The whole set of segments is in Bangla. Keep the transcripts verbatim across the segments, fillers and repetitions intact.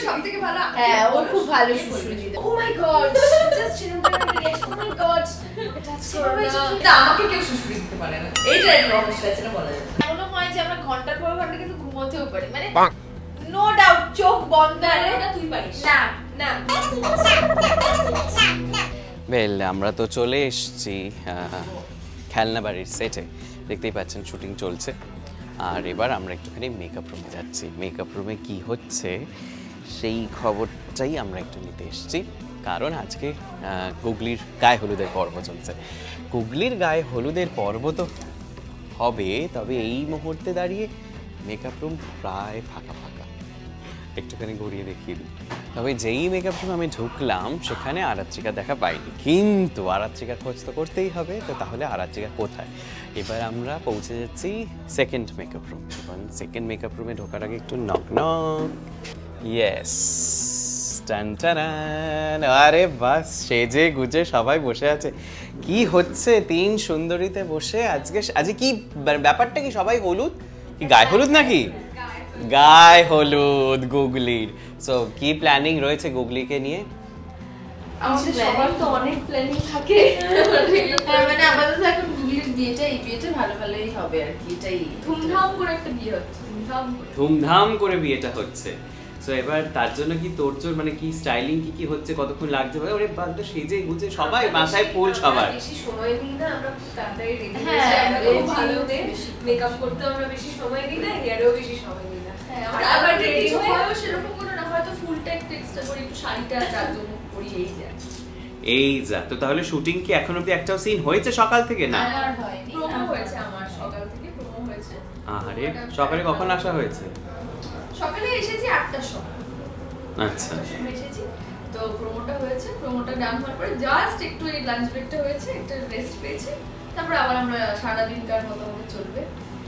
সবথেকে ভালো হ্যাঁ ও খুব ভালো সুরসুরি দিতে oh my god just remember oh my god এটা না আমাকে কেউ সুরসুরি দিতে পারে না এইটা একটা রহস্য আছে না বলা যায় মনে হয় যে আমরা ঘন্টার পর ঘন্টা কিন্তু ঘুমোতেও পারি মানে নো ডাউট চোখ বন্ধ করে এটা তুই পারিস না না বেল আমরা তো চলে এসেছি খেলনা বাড়ির সেটে দেখতেই পাচ্ছেন শুটিং চলছে আর এবার আমরা একটুখানি মেকআপ রুমে যাচ্ছি মেকআপ রুমে কি হচ্ছে সেই খবরটাই আমরা একটু নিতে এসেছি কারণ আজকে গুগলির গায়ে হলুদের পর্ব চলছে গুগলির গায়ে হলুদের পর্ব তো হবে তবে এই মুহূর্তে দাঁড়িয়ে মেকআপ রুম প্রায় ফাঁকা ফাঁকা একটুখানি ঘুরিয়ে দেখিয়ে দিই তবে যেই মেকআপ রুম আমি ঢুকলাম সেখানে আরাত্রিকা দেখা পাইনি কিন্তু আরাত্রিকার খোঁজ তো করতেই হবে তো তাহলে আরাত্রিকা কোথায় এবার আমরা পৌঁছে যাচ্ছি সেকেন্ড মেকআপ রুম এবং সেকেন্ড মেকআপ রুমে ঢোকার আগে একটু নক নক ইয়েস টান টান আরে বাস সেজে গুজে সবাই বসে আছে কি হচ্ছে তিন সুন্দরীতে বসে আজকে আজকে কি ব্যাপারটা কি সবাই হলুদ কি গায়ে হলুদ নাকি গায়ে হলুদ গুগলির সো কি প্ল্যানিং রয়েছে গুগলিকে নিয়ে আমাদের সবার তো অনেক প্ল্যানিং থাকে মানে আমাদের তো এখন গুগলির বিয়েটা এই বিয়েটা ভালো ভালোই হবে আর কি এটাই ধুমধাম করে একটা বিয়ে হচ্ছে ধুমধাম করে ধুমধাম করে বিয়েটা হচ্ছে সো এবার তার জন্য কি তোরজোর মানে কি স্টাইলিং কি কি হচ্ছে কতক্ষণ লাগছে ভাই ওরে বাদ সেজে গুজে সবাই মাথায় ফুল সবার বেশি সময় নিই না আমরা খুব তাড়াতাড়ি রেডি হয়ে যাই আমরা খুব ভালো করে মেকআপ করতে আমরা বেশি সময় নিই না হেয়ারেও বেশি সময় নিই না আমরা আবার রেডি হয়েও সেরকম কোনো না হয়তো ফুলটা একটু এক্সট্রা করে একটু শাড়িটা চাদর পরিয়েই যায় এই যা তো তাহলে শুটিং কি এখনো অবধি একটাও সিন হয়েছে সকাল থেকে না আমার হয়নি প্রোমো হয়েছে আমার সকাল থেকে প্রোমো হয়েছে আরে সকালে কখন আসা হয়েছে সকালে এসেছি আটটার সময় আচ্ছা এসেছি তো প্রোমোটা হয়েছে প্রোমোটা ডান হওয়ার পরে জাস্ট একটু এই লাঞ্চ ব্রেকটা হয়েছে একটা রেস্ট পেয়েছি তারপর আবার আমরা সারা দিনকার মতো মতো চলবে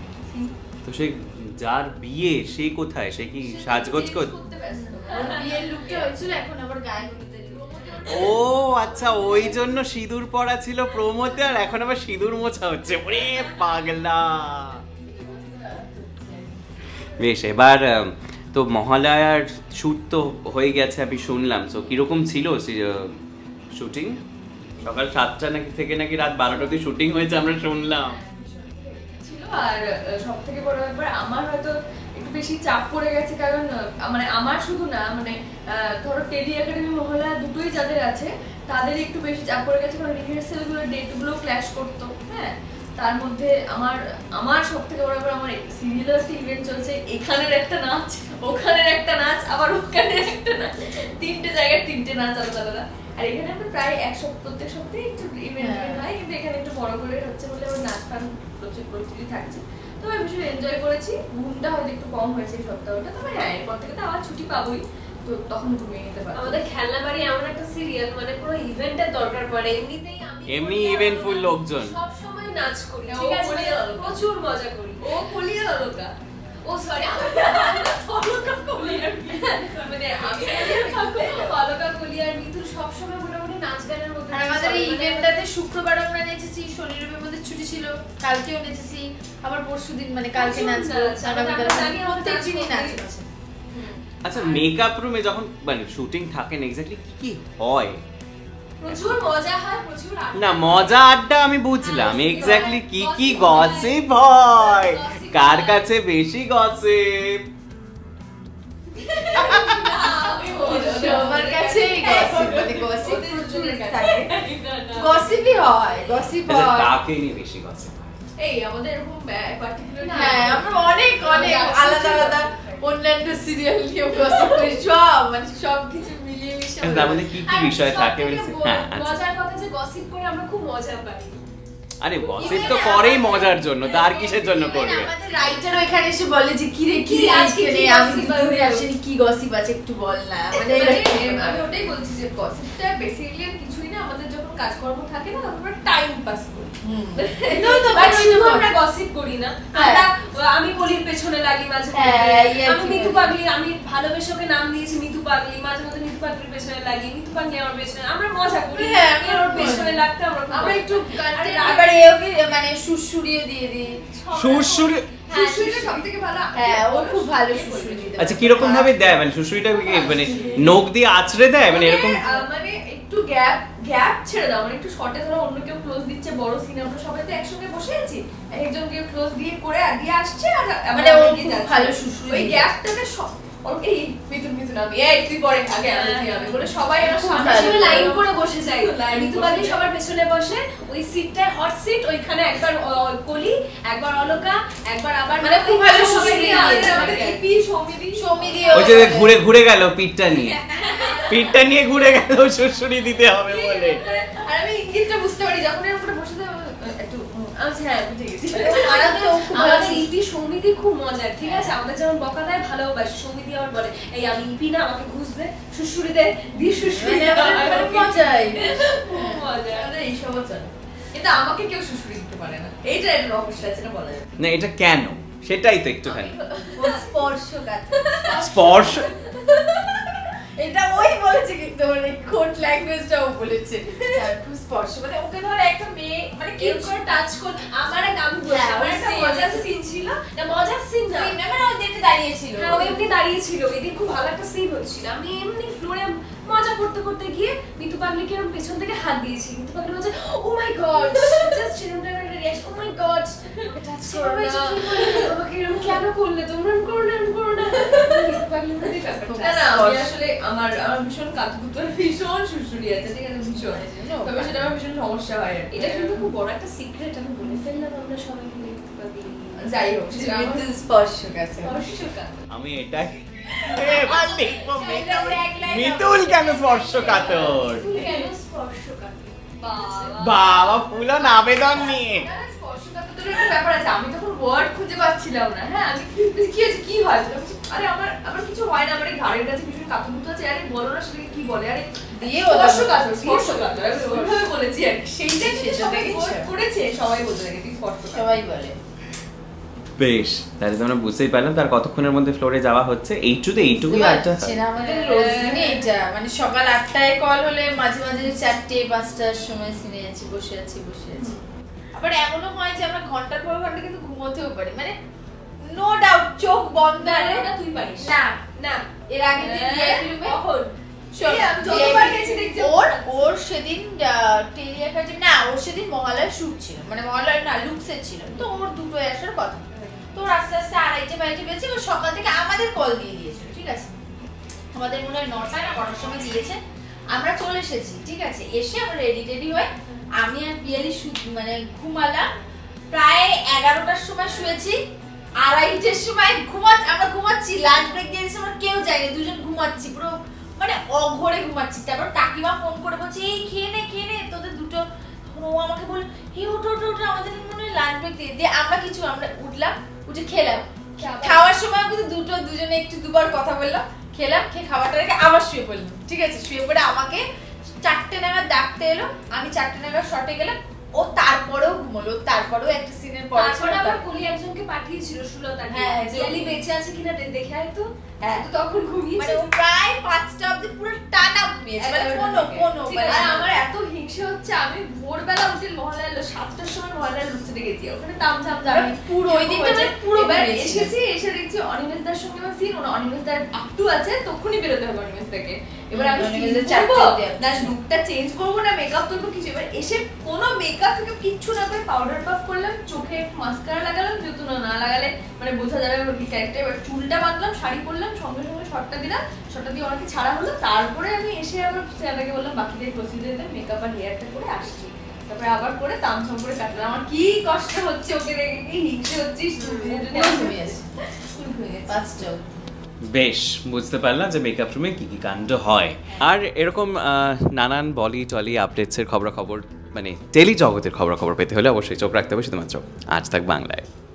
তো সেই যার বিয়ে সেই কোথায় সে কি সাজগোজ করতে ব্যস্ত বিয়ের লুকটা হয়েছিল এখন আবার গায়ে হলুদের ও আচ্ছা ওই জন্য সিঁদুর পরা ছিল প্রোমোতে আর এখন আবার সিঁদুর মোছা হচ্ছে ওরে পাগলা বেশ এবার তো মহালয়ার শুট তো হয়ে গেছে আমি শুনলাম তো কিরকম ছিল শুটিং সকাল সাতটা নাকি থেকে নাকি রাত বারোটা অবধি শুটিং হয়েছে আমরা শুনলাম ছিল আর সব থেকে বড় ব্যাপার আমার হয়তো একটু বেশি চাপ পড়ে গেছে কারণ মানে আমার শুধু না মানে ধরো টেলি একাডেমি মহলা দুটোই যাদের আছে তাদের একটু বেশি চাপ পড়ে গেছে কারণ রিহার্সাল গুলো ডেট গুলো ক্ল্যাশ করতো হ্যাঁ তার মধ্যে আমার আমার সব থেকে বড় ব্যাপার আমার সিরিয়াল ইভেন্ট চলছে এখানের একটা নাচ ওখানের একটা নাচ আবার ওখানে একটা নাচ তিনটে জায়গায় তিনটে নাচ আলাদা আলাদা আর এখানে আমরা প্রায় এক সপ্তাহ প্রত্যেক সপ্তাহে একটু ইভেন্ট হয় কিন্তু এখানে একটু বড় করে হচ্ছে বলে আমার নাচ গান প্রচুর প্রচুরই থাকছে তো আমি ভীষণ এনজয় করেছি ঘুমটা হয়তো একটু কম হয়েছে এই সপ্তাহটা তবে হ্যাঁ এরপর থেকে তো আবার ছুটি পাবোই তো তখন ঘুমিয়ে নিতে পারবো আমাদের খেলনা বাড়ি এমন একটা সিরিয়াল মানে পুরো ইভেন্টের দরকার পড়ে এমনিতেই আমি এমনি ইভেন্টফুল লোকজন সব সময় নাচ করি ঠিক আছে প্রচুর মজা করি ও কলিয়া লোকা ও সরি অলকা কলিয়া মানে আমি অলকা কলিয়া আর মিতুল সব সময় মোটামুটি নাচ গানের মধ্যে আর আমাদের এই ইভেন্টটাতে শুক্রবার আমরা নেচেছি শনি রবিবার মধ্যে ছুটি ছিল কালকেও নেচেছি আবার পরশুদিন মানে কালকে নাচবো আগামীকাল প্রত্যেক দিনই নাচ আছে আচ্ছা মেকআপ রুমে যখন মানে শুটিং থাকেন এক্স্যাক্টলি কি কি হয় প্রচুর মজা হয় প্রচুর না মজা আড্ডা আমি বুঝলাম এক্স্যাক্টলি কি কি গসিপ হয় কার কাছে বেশি গসিপ সবার কাছে গসিপ মানে গসিপ প্রচুর থাকে গসিপই হয় গসিপ হয় কাকে নিয়ে বেশি গসিপ এই আমাদের এরকম পার্টিকুলার হ্যাঁ আমরা অনেক অনেক আলাদা আলাদা অন্যান্য সিরিয়াল নিয়ে গসিপ করি সব মানে সব কিছু মিলিয়ে মিশিয়ে তার মধ্যে কি কি বিষয় থাকে বলছি হ্যাঁ মজার কথা যে গসিপ করে আমরা খুব মজা পাই আরে গসিপ তো করেই মজার জন্য তার কিসের জন্য করবে আমাদের রাইটার ওখানে এসে বলে যে কি রে কি আজকে রে আমি দুপুরে আসেনি কি গসিপ আছে একটু বল না মানে আমি ওটাই বলছি যে গসিপটা বেসিক্যালি আর কিছুই না আমাদের যখন কাজকর্ম থাকে না তখন আমরা টাইম পাস করি নো তো বাট শুধু আমরা গসিপ করি না আমরা আমি কলির পেছনে লাগি মাঝে মধ্যে আমি মিতু পাগলি আমি ভালোবেসে ওকে নাম দিয়েছি মিতু পাগলি মাঝে মধ্যে মিতু পাগলির পেছনে লাগি মিতু পাগলি আমার পেছনে আমরা মজা করি হ্যাঁ আমি ওর পেছনে লাগতে আমরা আমরা একটু আবার এও মানে সুরসুরিও দিয়ে দিই সুরসুরি সুশ্রীটা সবথেকে ভালো। হ্যাঁ ও খুব ভালো সুশ্রী দিতে। আচ্ছা কিরকম ভাবে দেয় মানে সুশ্রীটা মানে নখ দিয়ে আঁচড়ে দেয় মানে এরকম মানে একটু গ্যাপ গ্যাপ ছেড়ে দাও মানে একটু শর্টে ধরো অন্য কেউ ক্লোজ দিচ্ছে বড় সিন আমরা সবাই তো একসঙ্গে বসে আছি একজন কেউ ক্লোজ দিয়ে করে দিয়ে আসছে আর মানে ও খুব ভালো সুশ্রী ওই গ্যাপটাতে এই মিতুন মিতুন আমি এই তুই পরে আগে আমি তুই আমি বলে সবাই আমার সামনে সামনে লাইন করে বসে যায় মিতু বাগলি সবার পেছনে বসে ওই সিটটায় হট সিট ওইখানে একবার কলি একবার অলকা একবার আবার মানে খুব ভালো সুশ্রী আমাদের ইপি সৌমিদি সৌমিদি ওই যে ঘুরে ঘুরে গেল পিঠটা নিয়ে পিঠটা নিয়ে ঘুরে গেল সুশ্রী দিতে হবে বলে আর আমি ইংলিশটা বুঝতে পারি যখন এর উপরে বসে যাই একটু আচ্ছা হ্যাঁ বুঝে গেছি আমাদের ইপি সৌমিদি খুব মজার ঠিক আছে আমাদের যেমন বকা দেয় ভালোবাসি সৌমিদি আবার বলে এই আমি ইপি না আমাকে ঘুষ দে সুশ্রী দে দি সুশ্রী মজাই মজা আমাদের এইসব চলে কিন্তু আমাকে কেউ সুশ্রী দিতে পারে না এইটা একটা রহস্য আছে না বলা যায় না এটা কেন সেটাই তো একটুখানি স্পর্শকাতর স্পর্শ এটা ওই বলেছে কিন্তু মানে কোড ল্যাঙ্গুয়েজটাও বলেছে আর খুব স্পর্শ মানে ওকে ধর একটা মেয়ে মানে কেউ করে টাচ কর আমার এক আমি বলছি আমার একটা মজার সিন ছিল না মজার সিন না মানে ও দেখতে দাঁড়িয়ে ছিল হ্যাঁ ও এমনি দাঁড়িয়ে ছিল এদিন খুব ভালো একটা সিন হচ্ছিল আমি এমনি ফ্লোরে মজা করতে করতে গিয়ে মিতু পাগলিকে এরকম পেছন থেকে হাত দিয়েছি মিতু পাগলি বলছে ও মাই গড জাস্ট চিরুনটা একটা reaction oh my god touch করো না আমাকে এরকম কেন করলে তোমরা এরকম করো না এরকম করো না মিতু পাগলি বলে না না আমি আসলে আমার আমার ভীষণ কাতুকুতুর ভীষণ সুশ্রী আছে ঠিক আছে ভীষণ তবে সেটা আমার ভীষণ সমস্যা হয় এটা কিন্তু খুব বড় একটা সিক্রেট আমি বলে ফেললাম আমরা সবাই মিলে মিতু পাগলি যাই হোক সেটা আমার মৃত্যু স্পর্শকাতর আমি এটাই মিতুল কেন স্পর্শকাতর কেন স্পর্শকাতর বাবা ফুল আবেদন নিয়ে স্পর্শকাতরের একটা ব্যাপার আছে আমি তখন ওয়ার্ড খুঁজে পাচ্ছিলাম না হ্যাঁ আমি কি আছে কি হয় আরে আমার আমার কিছু হয় না আমার ঘাড়ের কাছে ভীষণ কাতুকুতু আছে আরে বলো না সেটাকে কি বলে আরে দিয়ে স্পর্শকাতর স্পর্শকাতর আমি ওইভাবে বলেছি আর সেইটাই সবাই করেছে সবাই বলতে লাগে স্পর্শকাতর সবাই বলে বেশ তাহলে তোমরা বুঝতেই পারলাম তার কতক্ষণের মধ্যে ফ্লোরে যাওয়া হচ্ছে এইটুকু এইটুকুই আড্ডা আমাদের রোজ দিনই এটা মানে সকাল আটটায় কল হলে মাঝে মাঝে চারটে পাঁচটার সময় সিনে আছি বসে আছি বসে আছি আবার এমনও হয় যে আমরা ঘন্টার পর ঘন্টা কিন্তু ঘুমোতেও পারি মানে নো ডাউট চোখ বন্ধ করে না তুই পারিস না না এর আগে দিন রুমে কখন ওর ওর সেদিন টেলিয়াকাটি না ওর সেদিন মহালয়ার শুট ছিল মানে মহালয়ার না লুকসের ছিল তো ওর দুটো আসার কথা তো আস্তে আস্তে আড়াইটে বাইটে বেজে ও সকাল থেকে আমাদের কল দিয়ে দিয়েছিল ঠিক আছে আমাদের মনে হয় নটায় না কটার সময় দিয়েছে আমরা চলে এসেছি ঠিক আছে এসে আমরা রেডি টেডি হয়ে আমি আর পিয়ালি মানে ঘুমালাম প্রায় এগারোটার সময় শুয়েছি আড়াইটের সময় ঘুমা আমরা ঘুমাচ্ছি লাঞ্চ ব্রেক দিয়ে দিয়েছি আমরা কেউ যাইনি দুজন ঘুমাচ্ছি পুরো মানে অঘরে ঘুমাচ্ছি তারপর কাকিমা ফোন করে বলছে এই খেয়ে নে খেয়ে নে তোদের দুটো ও আমাকে বলে এই ওঠো ওঠো ওঠো আমাদের মনে হয় লাঞ্চ ব্রেক দিয়ে দিয়ে আমরা কিছু আমরা উঠলাম উঠে খেলাম খাওয়ার সময় কিন্তু দুটো দুজনে একটু দুবার কথা বললাম খেলাম খেয়ে খাওয়াটা রেখে আবার শুয়ে পড়লাম ঠিক আছে শুয়ে পড়ে আমাকে চারটে নাগাদ ডাকতে এলো আমি চারটে নাগাদ শর্টে গেলাম ও তারপরেও ঘুমোলো তারপরেও একটা সিনের পরে তারপরে আবার কুলি একজনকে পাঠিয়েছিল সুলতা হ্যাঁ জিয়ালি বেঁচে আছে কিনা দেখে আয় তো হ্যাঁ তো তখন ঘুমিয়েছে মানে ও প্রায় পাঁচটা অবধি পুরো টানা ঘুমিয়েছে মানে কোনো কোনো আর আমার এত হিংসে হচ্ছে আমি ভোরবেলা উঠে মহল্লা এলো সাতটার সময় মহল্লা লুচতে গেছি ওখানে তামঝাম দাঁড়িয়ে পুরো ওই দিনটা মানে পুরো এবার এসেছি এসে দেখছি অনিমেষদার সঙ্গে আমার সিন অনিমেষদার আপটু আছে তখনই বেরোতে হবে অনিমেষদাকে এবার আমি না লুকটা চেঞ্জ করবো না মেকআপ তুলবো কিছু এবার এসে কোনো মেকআপ থেকে কিচ্ছু না করে পাউডার পাফ করলাম চোখে মাস্কারা লাগালাম যেহেতু না না লাগালে মানে বোঝা যাবে আমার কি ক্যারেক্টার এবার চুলটা বাঁধলাম শাড়ি পরলাম সঙ্গে সঙ্গে শর্টটা দিলাম শর্টটা দিয়ে অনেকে ছাড়া হলো তারপরে আমি এসে আবার স্যারকে বললাম বাকিদের প্রসিডিউরে মেকআপ আর হেয়ারটা করে আসছি তারপরে আবার করে তামঝাম করে কাটলাম আমার কি কষ্ট হচ্ছে ওকে দেখে কি হিংসে হচ্ছিস যদি পাঁচটা বেশ বুঝতে পারলাম যে মেকআপ রুমে কি কি কাণ্ড হয় আর এরকম নানান বলি টলি আপডেটসের খবরাখবর মানে টেলি জগতের খবরাখবর পেতে হলে অবশ্যই চোখ রাখতে হবে শুধুমাত্র আজ তাক বাংলায়।